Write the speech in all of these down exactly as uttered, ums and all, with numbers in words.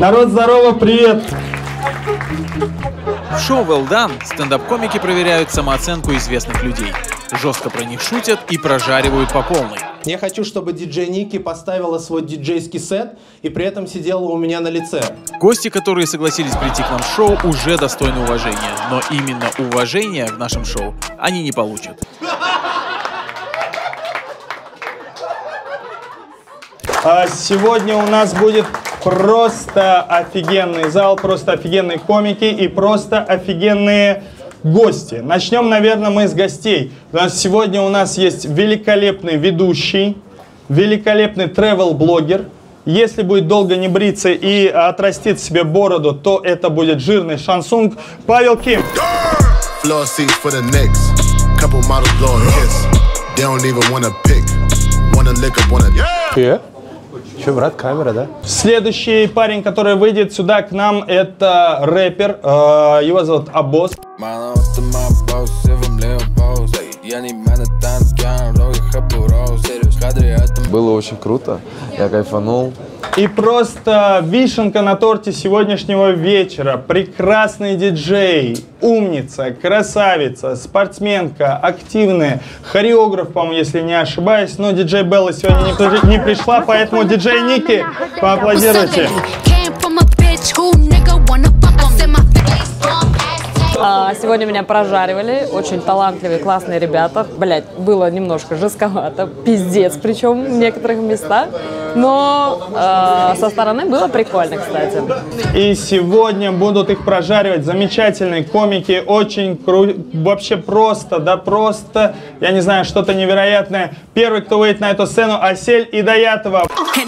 Народ, здорово, привет! В шоу Well Done стендап-комики проверяют самооценку известных людей. Жестко про них шутят и прожаривают по полной. Я хочу, чтобы диджей Ники поставила свой диджейский сет и при этом сидела у меня на лице. Гости, которые согласились прийти к нам в шоу, уже достойны уважения. Но именно уважения в нашем шоу они не получат. А сегодня у нас будет просто офигенный зал, просто офигенные комики и просто офигенные гости. Начнем, наверное, мы с гостей. У нас сегодня у нас есть великолепный ведущий, великолепный тревел-блогер. Если будет долго не бриться и отрастит себе бороду, то это будет жирный шансунг Павел Ким. Привет. Че, брат, камера, да? Следующий парень, который выйдет сюда к нам, это рэпер. Э, его зовут Абос. Было очень круто, я кайфанул. И просто вишенка на торте сегодняшнего вечера. Прекрасный диджей, умница, красавица, спортсменка, активная, хореограф, по-моему, если не ошибаюсь. Но диджей Белла сегодня не, при... не пришла, поэтому диджей Ники, поаплодируйте. Сегодня меня прожаривали, очень талантливые, классные ребята. Блять, было немножко жестковато, пиздец, причем в некоторых местах. Но э, со стороны было прикольно, кстати. И сегодня будут их прожаривать замечательные комики, очень кру... вообще просто, да просто, я не знаю, что-то невероятное. Первый, кто выйдет на эту сцену, Асель Идаятова.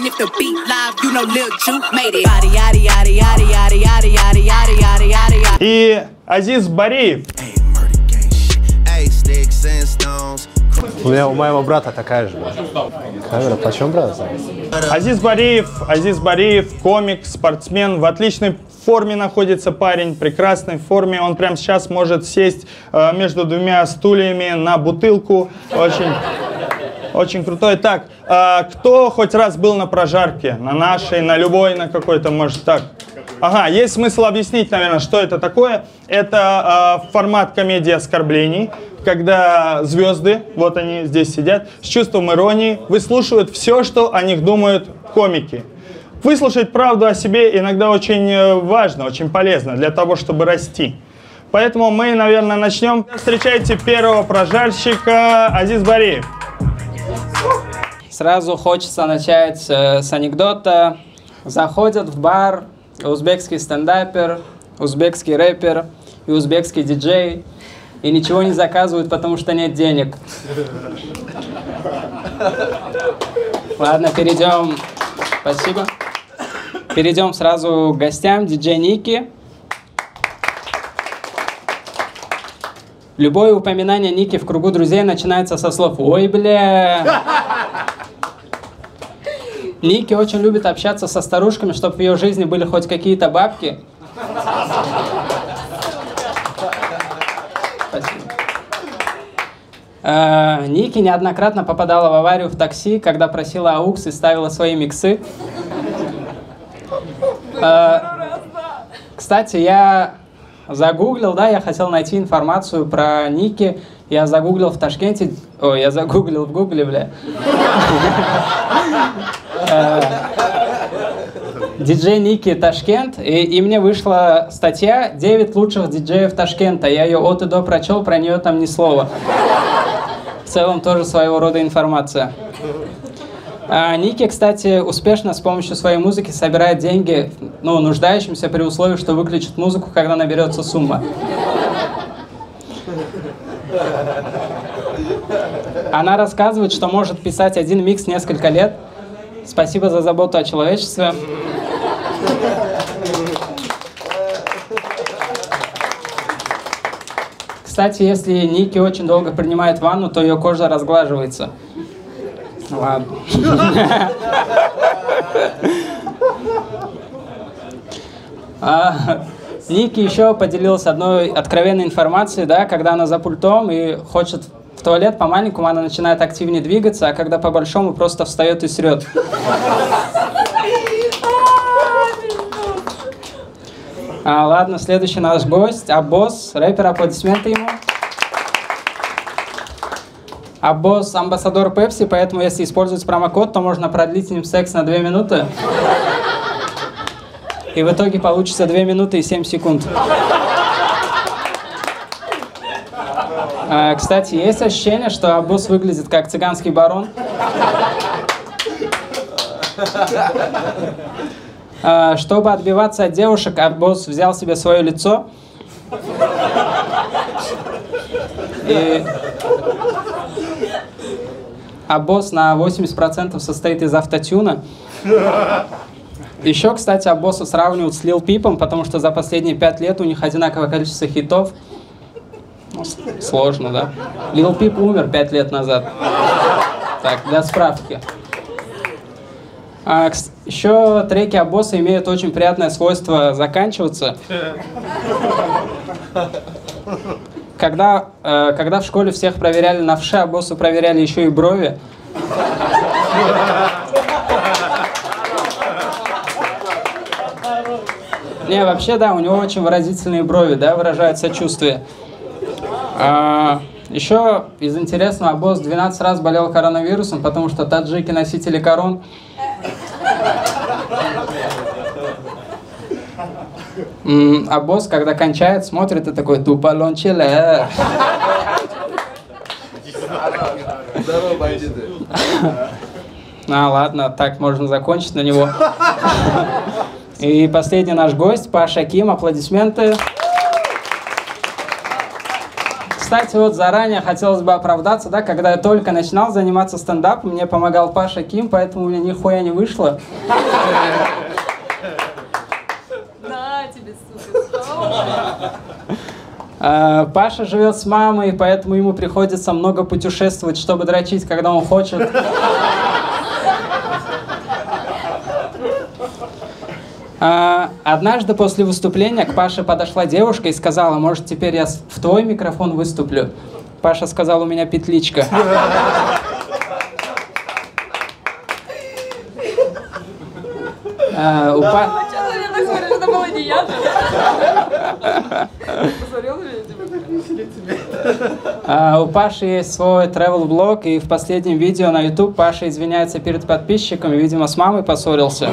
И Азиз Бариев. У меня у моего брата такая же. Камера, почем, брат? Азиз Бариев, Азиз Бариев, комик, спортсмен, в отличной форме находится парень, прекрасной форме. Он прямо сейчас может сесть э, между двумя стульями на бутылку. Очень, очень крутой. Так, э, кто хоть раз был на прожарке? На нашей, на любой, на какой-то, может, так. Ага, есть смысл объяснить, наверное, что это такое. Это э, формат комедии оскорблений, когда звезды, вот они здесь сидят, с чувством иронии выслушивают все, что о них думают комики. Выслушать правду о себе иногда очень важно, очень полезно для того, чтобы расти. Поэтому мы, наверное, начнем. Встречайте первого прожарщика Азиз Бариев. Сразу хочется начать э, с анекдота. Заходят в бар узбекский стендапер, узбекский рэпер и узбекский диджей, и ничего не заказывают, потому что нет денег. Ладно, перейдем. Спасибо. Перейдем сразу к гостям. Диджей Ники. Любое упоминание Ники в кругу друзей начинается со слов «Ой, бля». Ники очень любит общаться со старушками, чтобы в ее жизни были хоть какие-то бабки. Спасибо. Э, Ники неоднократно попадала в аварию в такси, когда просила аукс и ставила свои миксы. Э, кстати, я загуглил, да, я хотел найти информацию про Ники. Я загуглил в Ташкенте... Ой, я загуглил в Гугле, бля. Диджей Ники Ташкент, и, и мне вышла статья «девять лучших диджеев Ташкента». Я ее от и до прочел, про нее там ни слова. В целом тоже своего рода информация. А, Ники, кстати, успешно с помощью своей музыки собирает деньги, ну, нуждающимся при условии, что выключит музыку, когда наберется сумма. Она рассказывает, что может писать один микс несколько лет. Спасибо за заботу о человечестве. Кстати, если Ники очень долго принимает ванну, то ее кожа разглаживается. Ладно. Ники еще поделилась одной откровенной информацией, да, когда она за пультом и хочет в туалет по-маленькому, она начинает активнее двигаться, а когда по-большому, просто встает и срет. А, ладно, следующий наш гость, Аббос, рэпер, аплодисменты ему. Аббос амбассадор Пепси, поэтому если использовать промокод, то можно продлить с ним секс на две минуты. И в итоге получится две минуты и семь секунд. А, кстати, есть ощущение, что Аббос выглядит как цыганский барон. А, чтобы отбиваться от девушек, Аббос взял себе свое лицо. И... Аббос на восемьдесят процентов состоит из автотюна. Еще, кстати, Аббоса сравнивают с Лил Пипом, потому что за последние пять лет у них одинаковое количество хитов. Ну, сложно, да? Лил Пип умер пять лет назад. Так, для справки. А, еще треки Аббоса имеют очень приятное свойство заканчиваться. Когда, э, когда в школе всех проверяли на вше, Аббосу проверяли еще и брови. Не, вообще, да, у него очень выразительные брови, да, выражают сочувствие. А, еще из интересного, Аббос двенадцать раз болел коронавирусом, потому что таджики носители корон. Аббос, когда кончает, смотрит и такой «Тупалон челе». Здорово, бандиты. А, ладно, так можно закончить на него. И последний наш гость, Паша Ким, аплодисменты. Кстати, вот заранее хотелось бы оправдаться, да, когда я только начинал заниматься стендапом, мне помогал Паша Ким, поэтому у меня нихуя не вышло. Паша живет с мамой, поэтому ему приходится много путешествовать, чтобы дрочить, когда он хочет. Однажды после выступления к Паше подошла девушка и сказала: может, теперь я в твой микрофон выступлю? Паша сказал: у меня петличка. А, у Па... Это было не я. А, у Паши есть свой travel-блог, и в последнем видео на YouTube Паша извиняется перед подписчиками, видимо, с мамой поссорился.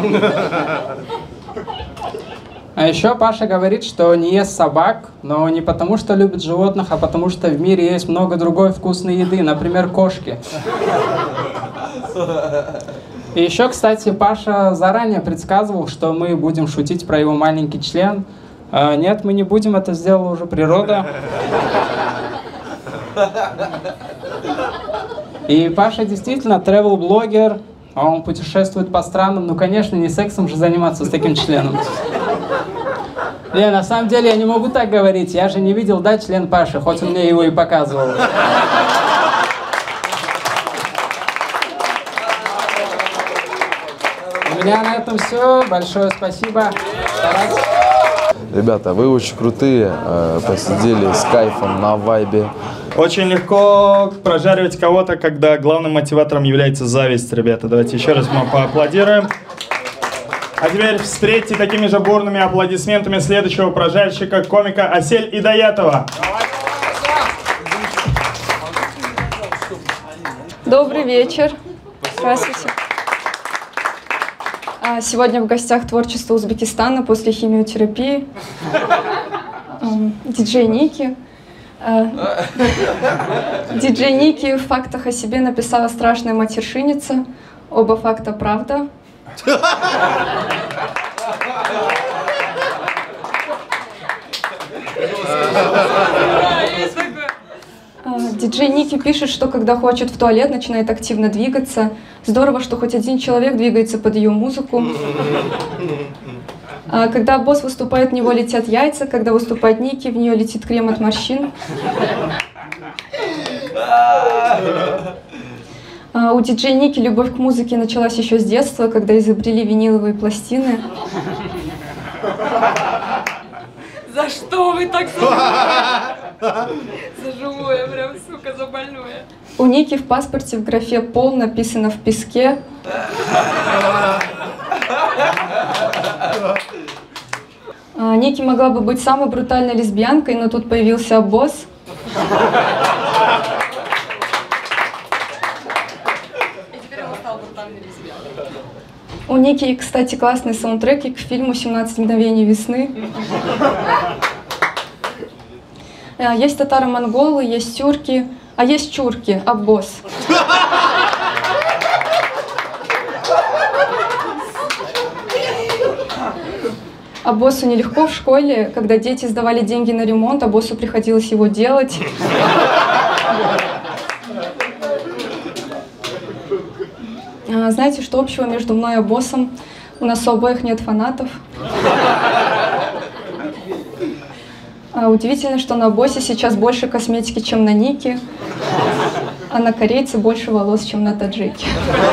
А еще Паша говорит, что не ест собак, но не потому, что любит животных, а потому, что в мире есть много другой вкусной еды, например, кошки. И еще, кстати, Паша заранее предсказывал, что мы будем шутить про его маленький член. А, нет, мы не будем, это сделала уже природа. И Паша действительно travel-блогер, он путешествует по странам, ну, конечно, не сексом же заниматься с таким членом. Не, на самом деле я не могу так говорить, я же не видел, да, член Паши, хоть он мне его и показывал. У меня на этом все. Большое спасибо. Ребята, вы очень крутые, посидели с кайфом на вайбе. Очень легко прожаривать кого-то, когда главным мотиватором является зависть, ребята. Давайте еще раз мы поаплодируем. А теперь встретьте такими же бурными аплодисментами следующего прожарщика, комика Асель Идаятова. Добрый вечер. Здравствуйте. Сегодня в гостях творчество Узбекистана после химиотерапии. Диджей Ники. Диджей Ники в фактах о себе написала страшная матершинница. Оба факта правда. Диджей Ники пишет, что когда хочет в туалет, начинает активно двигаться. Здорово, что хоть один человек двигается под ее музыку. А когда босс выступает, в него летят яйца. Когда выступает Ники, в нее летит крем от морщин. А у диджей Ники любовь к музыке началась еще с детства, когда изобрели виниловые пластины. За что вы так за За живое, прям, сука, за больное. У Ники в паспорте в графе «пол» написано «в песке». А, Ники могла бы быть самой брутальной лесбиянкой, но тут появился босс. У Ники, кстати, классный саундтрек к фильму «семнадцать мгновений весны». Есть татаро-монголы, есть тюрки, а есть чурки, аббос. А боссу нелегко в школе, когда дети сдавали деньги на ремонт, а боссу приходилось его делать. Знаете, что общего между мной и боссом? У нас у обоих нет фанатов. Удивительно, что на боссе сейчас больше косметики, чем на Нике, а на корейце больше волос, чем на таджике.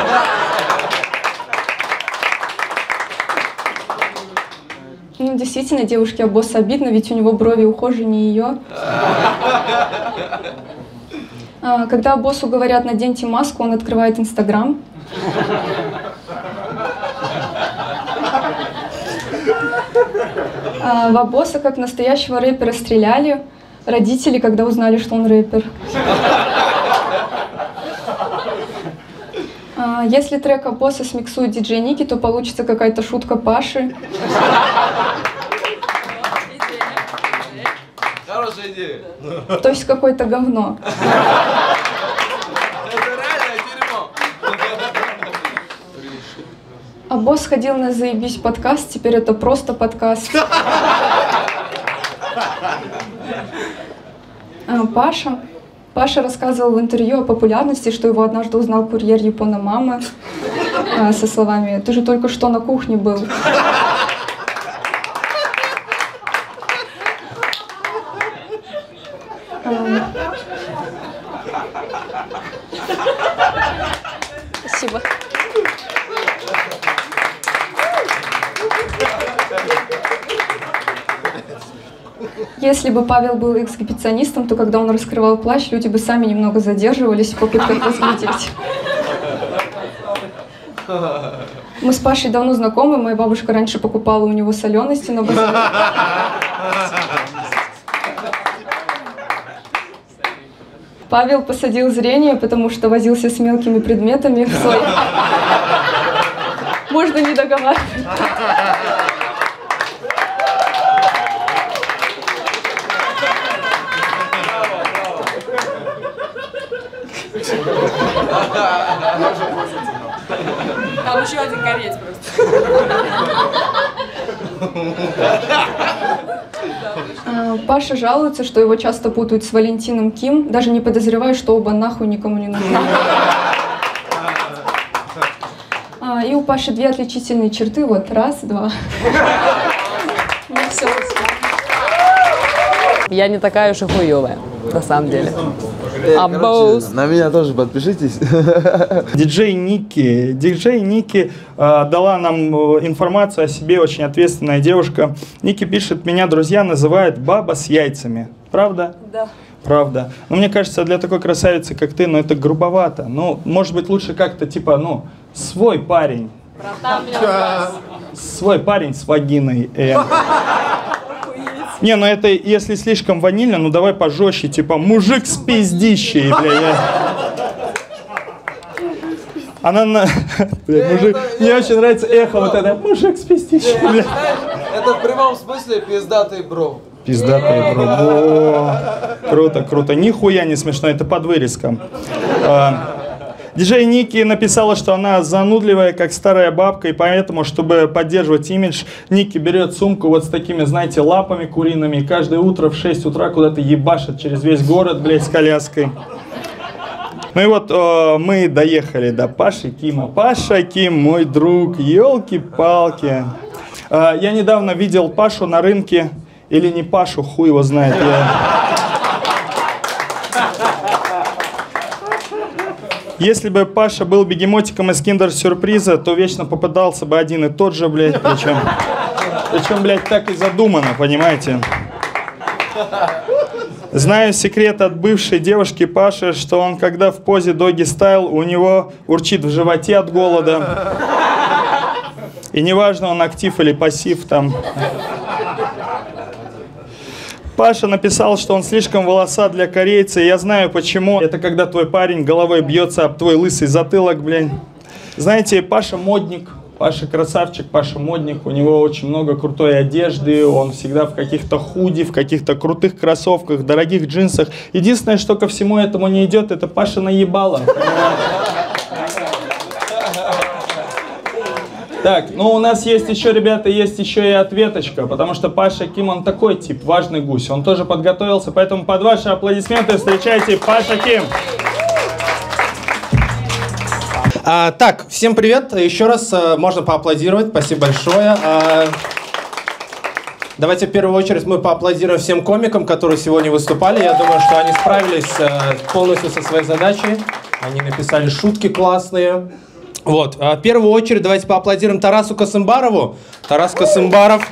Ну, действительно, девушке об босса обидно, ведь у него брови ухоженнее не ее. Когда боссу говорят «наденьте маску», он открывает Инстаграм. В Аббоса, как настоящего рэпера, стреляли родители, когда узнали, что он рэпер. Если трек Аббоса смиксует диджей Ники, то получится какая-то шутка Паши. Хорошая идея. То есть какое-то говно. Это реальное дерьмо. А босс ходил на «Заебись» подкаст, теперь это просто подкаст. А, Паша. Паша рассказывал в интервью о популярности, что его однажды узнал курьер Япона-мамы а, со словами «Ты же только что на кухне был». Спасибо. Если бы Павел был эксгибиционистом, то когда он раскрывал плащ, люди бы сами немного задерживались в попытках разглядеть. Мы с Пашей давно знакомы, моя бабушка раньше покупала у него солености на базаре. Павел посадил зрение, потому что возился с мелкими предметами в свой... Можно не договаривать. Там еще один кореец просто. Паша жалуется, что его часто путают с Валентином Ким, даже не подозревая, что оба нахуй никому не нужны. И у Паши две отличительные черты, вот, раз, два. Ну все. Я не такая уж и хуевая, на самом деле. А босс. На меня тоже подпишитесь. Диджей Ники. Диджей Ники э, дала нам информацию о себе, очень ответственная девушка. Ники пишет, меня друзья называют баба с яйцами. Правда? Да. Правда. Но мне кажется, для такой красавицы, как ты, ну это грубовато. Ну, может быть, лучше как-то типа, ну, свой парень. Братан, меня Свой парень с вагиной. Э. Не, ну это если слишком ванильно, ну давай пожестче, типа мужик с пиздищей, бля. Я... Она на... Бля, мужик... Мне очень нравится эхо вот это. Мужик с пиздищей, бля. Это в прямом смысле пиздатый бро. Пиздатый бро. О, круто, круто. Нихуя не смешно, это под вырезком. А, диджей Ники написала, что она занудливая, как старая бабка, и поэтому, чтобы поддерживать имидж, Ники берет сумку вот с такими, знаете, лапами куриными, и каждое утро в шесть утра куда-то ебашит через весь город, блядь, с коляской. Ну и вот э, мы доехали до Паши Кима. Паша Ким, мой друг, елки-палки. Э, я недавно видел Пашу на рынке, или не Пашу, хуй его знает. Я... Если бы Паша был бегемотиком из киндер-сюрприза, то вечно попадался бы один и тот же, блядь, причем, причем, блядь, так и задумано, понимаете? Знаю секрет от бывшей девушки Паши, что он, когда в позе доги-стайл, у него урчит в животе от голода. И неважно, он актив или пассив там. Паша написал, что он слишком волосат для корейца, и я знаю почему. Это когда твой парень головой бьется об твой лысый затылок, блин. Знаете, Паша модник, Паша красавчик, Паша модник, у него очень много крутой одежды, он всегда в каких-то худи, в каких-то крутых кроссовках, дорогих джинсах. Единственное, что ко всему этому не идет, это Паша наебало. Так, ну у нас есть еще, ребята, есть еще и ответочка, потому что Паша Ким, он такой тип, важный гусь, он тоже подготовился, поэтому под ваши аплодисменты встречайте Паша Ким. А, так, всем привет, еще раз а, можно поаплодировать, спасибо большое. А, давайте в первую очередь мы поаплодируем всем комикам, которые сегодня выступали, я думаю, что они справились а, полностью со своей задачей, они написали шутки классные. Вот, в первую очередь давайте поаплодируем Тарасу Касымбарову. Тарас Касымбаров.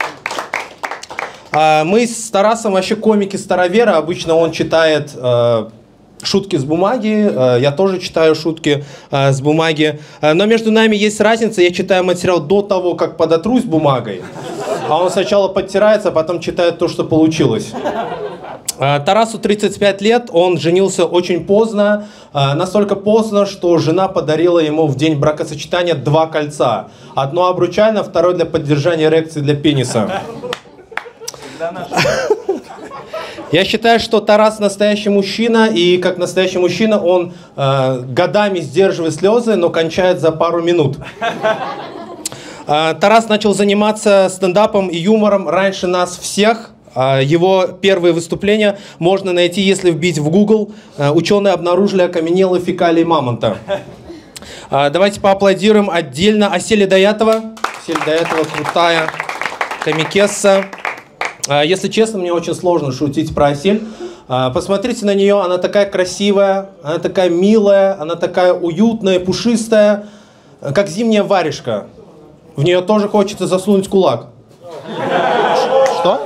Мы с Тарасом вообще комики-староверы. Обычно он читает шутки с бумаги, я тоже читаю шутки с бумаги. Но между нами есть разница. Я читаю материал до того, как подотрусь бумагой. А он сначала подтирается, а потом читает то, что получилось. Тарасу тридцать пять лет, он женился очень поздно, настолько поздно, что жена подарила ему в день бракосочетания два кольца. Одно обручальное, второе для поддержания эрекции для пениса. Я считаю, что Тарас настоящий мужчина, и как настоящий мужчина он э, годами сдерживает слезы, но кончает за пару минут. Тарас начал заниматься стендапом и юмором раньше нас всех. Его первые выступления можно найти, если вбить в Google. Ученые обнаружили окаменелые фекалии мамонта. Давайте поаплодируем отдельно Аселе Даятова. Асель Даятова крутая комикесса. Если честно, мне очень сложно шутить про Асель. Посмотрите на нее, она такая красивая, она такая милая, она такая уютная, пушистая, как зимняя варежка. В нее тоже хочется засунуть кулак. Что?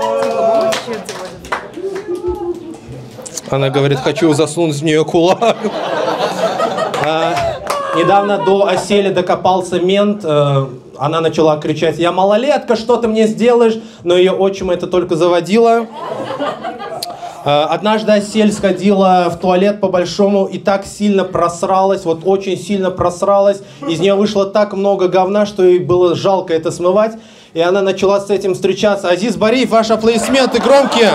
Она говорит, хочу засунуть в нее кулак. А, недавно до Асели докопался мент. А, она начала кричать, я малолетка, что ты мне сделаешь? Но ее отчима это только заводило. А, однажды Асель сходила в туалет по-большому и так сильно просралась, вот очень сильно просралась. Из нее вышло так много говна, что ей было жалко это смывать. И она начала с этим встречаться. Азиз Бариев, ваши аплодисменты громкие.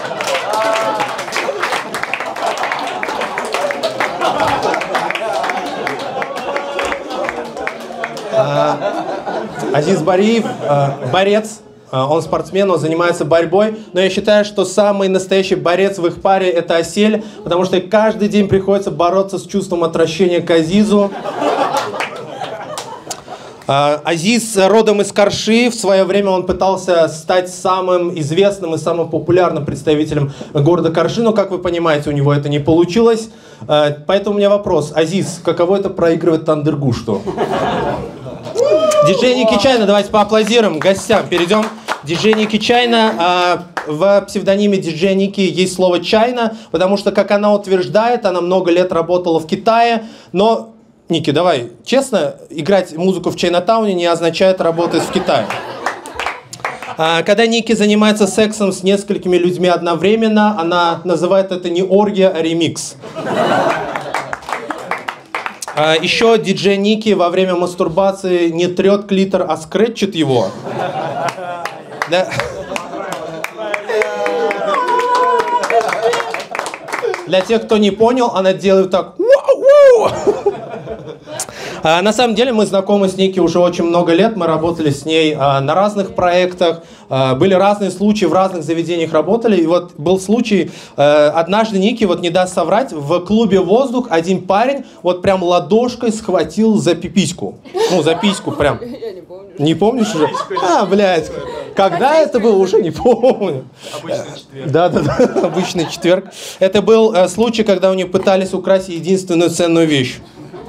Азиз Бариев, борец, он спортсмен, он занимается борьбой, но я считаю, что самый настоящий борец в их паре это Асель, потому что каждый день приходится бороться с чувством отвращения к Азизу. Азиз родом из Карши, в свое время он пытался стать самым известным и самым популярным представителем города Карши, но, как вы понимаете, у него это не получилось. Поэтому у меня вопрос. Азиз, каково это проигрывать Тандыргушту? Диджей Ники Чайна, давайте поаплодируем гостям. Перейдем. Диджей Ники Чайна. В псевдониме Диджей Ники есть слово «чайна», потому что, как она утверждает, она много лет работала в Китае, но... Ники, давай, честно, играть музыку в Чайнатауне не означает работать в Китае. Когда Ники занимается сексом с несколькими людьми одновременно, она называет это не оргия, а ремикс. Еще диджей Ники во время мастурбации не трет клитор, а скретчит его. Да. Для тех, кто не понял, она делает так. А, на самом деле мы знакомы с Ники уже очень много лет, мы работали с ней а, на разных проектах, а, были разные случаи, в разных заведениях работали, и вот был случай, а, однажды Ники, вот не даст соврать, в клубе «Воздух» один парень вот прям ладошкой схватил за пипиську, ну за письку прям. Я не помню. Не помнишь уже? А, блядь, когда это было, уже не помню. Обычный четверг. Да, да, да, обычный четверг. Это был а, случай, когда у нее пытались украсть единственную ценную вещь.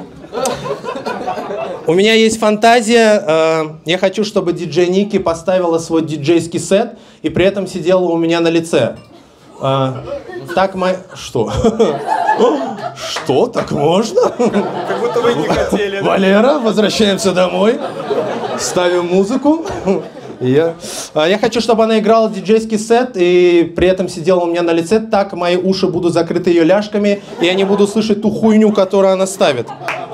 У меня есть фантазия, я хочу, чтобы диджей Ники поставила свой диджейский сет и при этом сидела у меня на лице. Так мы... Что? Что? Так можно? Как будто вы не хотели. Валера, возвращаемся домой, ставим музыку. Я, я хочу, чтобы она играла диджейский сет и при этом сидела у меня на лице. Так мои уши будут закрыты ее ляжками, и я не буду слышать ту хуйню, которую она ставит.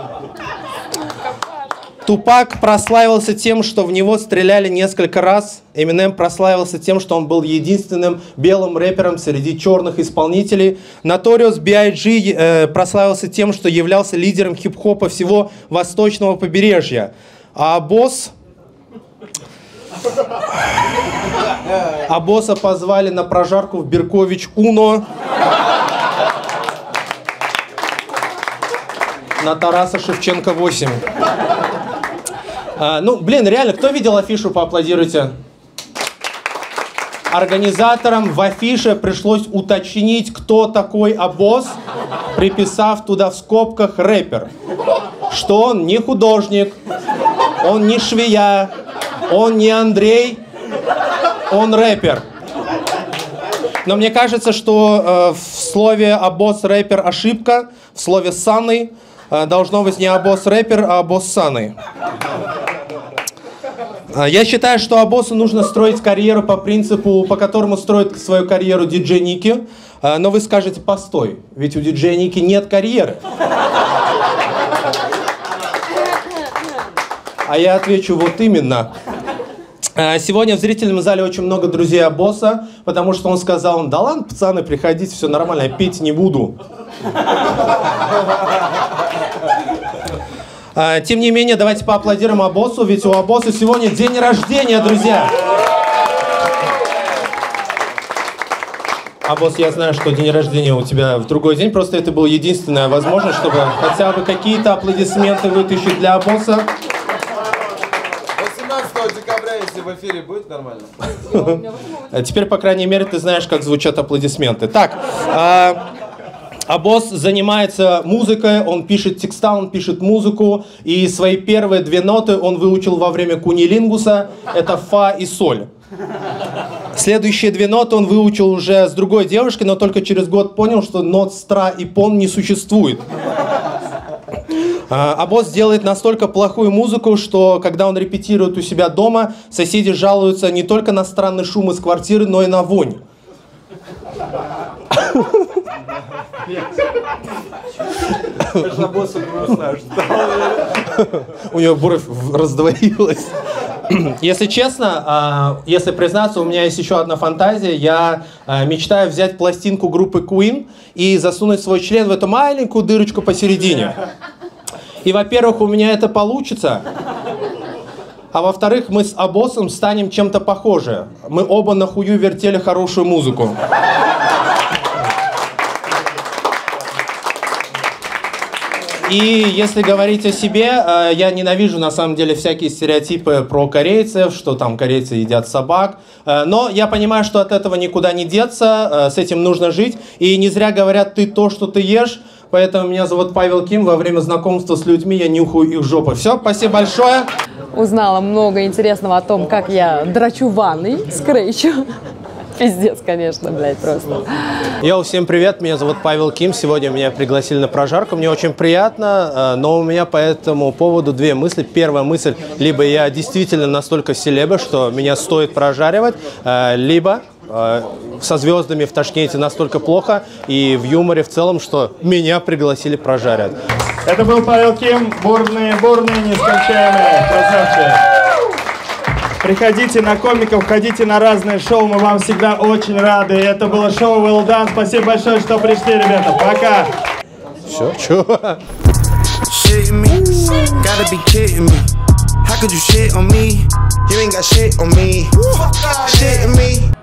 Тупак прославился тем, что в него стреляли несколько раз. Эминем прославился тем, что он был единственным белым рэпером среди черных исполнителей. Notorious би ай джи э, прославился тем, что являлся лидером хип-хопа всего восточного побережья. А босс... А босса позвали на прожарку в Беркович Уно. На Тараса Шевченко восемь. А, ну, блин, реально, кто видел афишу, поаплодируйте. Организаторам в афише пришлось уточнить, кто такой Абос, приписав туда в скобках рэпер. Что он не художник, он не швея, он не Андрей, он рэпер. Но мне кажется, что э, в слове «Абос рэпер» ошибка, в слове «санный» э, должно быть не «Абос рэпер», а «Абос санный». Я считаю, что Абосу нужно строить карьеру по принципу, по которому строит свою карьеру диджей Ники. Но вы скажете, постой, ведь у диджея Ники нет карьеры. А я отвечу, вот именно. Сегодня в зрительном зале очень много друзей Абоса, потому что он сказал, да ладно, пацаны, приходите, все нормально, я пить не буду. Тем не менее, давайте поаплодируем Абосу, ведь у Абоса сегодня день рождения, друзья. Абос, я знаю, что день рождения у тебя в другой день, просто это была единственная возможность, чтобы хотя бы какие-то аплодисменты вытащить для Абоса. восемнадцатого декабря, если в эфире будет нормально. Теперь, по крайней мере, ты знаешь, как звучат аплодисменты. Так, Абос занимается музыкой, он пишет текста, он пишет музыку, и свои первые две ноты он выучил во время кунилингуса, это фа и соль. Следующие две ноты он выучил уже с другой девушкой, но только через год понял, что нот стра и пон не существует. Абос делает настолько плохую музыку, что когда он репетирует у себя дома, соседи жалуются не только на странный шум из квартиры, но и на вонь. У него бровь раздвоилась. Если честно, если признаться, у меня есть еще одна фантазия. Я мечтаю взять пластинку группы Queen и засунуть свой член в эту маленькую дырочку посередине. И, во-первых, у меня это получится. А во-вторых, мы с Абосом станем чем-то похожи. Мы оба на хую вертели хорошую музыку. И если говорить о себе, я ненавижу на самом деле всякие стереотипы про корейцев, что там корейцы едят собак. Но я понимаю, что от этого никуда не деться, с этим нужно жить. И не зря говорят, ты то, что ты ешь. Поэтому меня зовут Павел Ким. Во время знакомства с людьми я нюхаю их жопы. Все, спасибо большое. Узнала много интересного о том, как я драчу ванной, скрейчу. Пиздец, конечно, блядь, просто. Йоу, всем привет, меня зовут Павел Ким. Сегодня меня пригласили на прожарку, мне очень приятно, но у меня по этому поводу две мысли. Первая мысль, либо я действительно настолько селеба, что меня стоит прожаривать, либо со звездами в Ташкенте настолько плохо и в юморе в целом, что меня пригласили прожарить. Это был Павел Ким, бурные, бурные, нескончаемые, красавчики. Приходите на комиков, ходите на разные шоу, мы вам всегда очень рады. Это было шоу Well Done. Спасибо большое, что пришли, ребята. Пока. Все, чё? How could you shit on me? You ain't got shit on me. Shit on me.